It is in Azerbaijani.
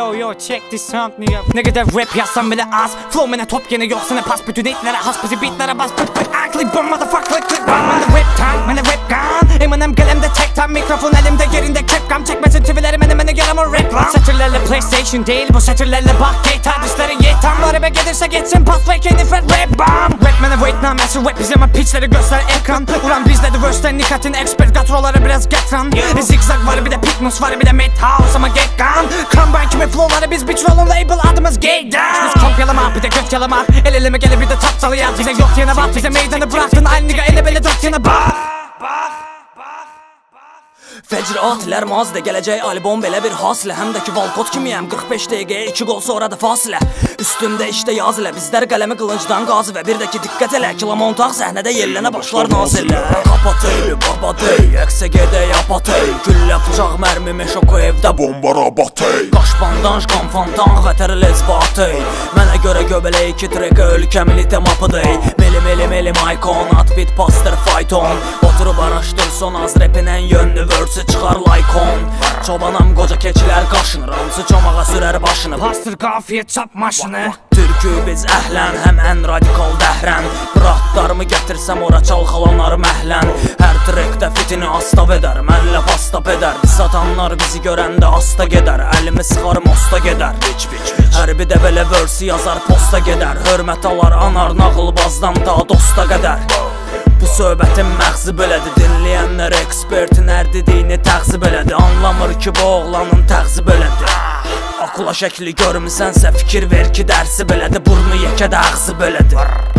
Yo check this sound nigga. Ne kadar rap yazsam bile az. Flow mene top yine yoksa ne pas. Bütün hitlere has bizi beatlere bas. Pıt akli bomb motherfucker click. Bana rap time, bana rap gun. Eminim kalemde tek tam mikrofon elimde yerinde kepkam. Çekmesin çivileri beni yaramı rap lan. Satırlarla PlayStation değil bu satırlarla bak. GTA dişleri ye tam var eve gelirse geçsin. Pas ve kendi fred rap bomb. Rap mene wait now messi rap bizim pitchleri göster ekran. Ulan bizde de verse'den nikatin expert. Gatroları biraz getran. Zigzag var bir de Pitmus var bir de Madhouse ama get gun. Combine kimi flowları biz bitch roll'un label adımız gay down. Biz kopyalamak bir de göt yalamak. El elime gelip bir de tapsalı yaz. Bize yok yana bak bize meydanı bıraktın. Aynı nigga ele bele dört yana bak. Fecr atiler mazda gələcək albom belə bir hasilə. Həm də ki Valkot kimiyəm 45 dəqiqəyə 2 qol sonra da fasilə. Üstümdə işdə yaz ilə bizlər qələmi qılıncdan qazı. Və bir də ki diqqət elə kilomontaq səhnədə yellənə başlar nazirlə. Kapatey, babatey, əksə gedək apatey. Güllə bıçaq mərmi meşoko evdə bomba rabatey. Qaş bandaj, qanfantan, xətər lezbatey. Mənə görə göbələk 2 trekə ölkəmli temapıdey. Meli maykon, at bit pastır fayton. Oturub araşdır son az rapin ən yönlü versi çıxar laykon. Çobanam qoca keçilər qaşınır. Hamısı çomağa sürər başını. Pastır qafiyə çap maşını. Türkü biz əhlən, həm ən radikal dəhrən. Bıratlarımı gətirsəm ora çalxalanar məhlən. Hər trekdə fitini astaf edər, mənlə pastap edər. Satanlar bizi görəndə asta gedər. Əlimi sıxar mosta gedər. Hər bir də belə versi yazar posta gedər. Hörmət alar anar nağılbazdan da dosta qədər. Bu söhbətin məğzi belədir. Dinləyənlər ekspertin hər dediyini təğzib elədi. Anlamır ki bu oğlanın təğzib elədi. Akula şəkli görmüsənsə fikir ver ki dərsi belədir. Burnu yekə də ağzı belədir.